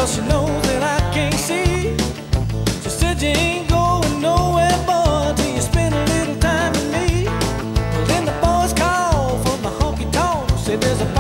she knows that I can't see. She said you ain't going nowhere, boy, till you spend a little time with me. Well, then the boys called from the honky tonk, said there's a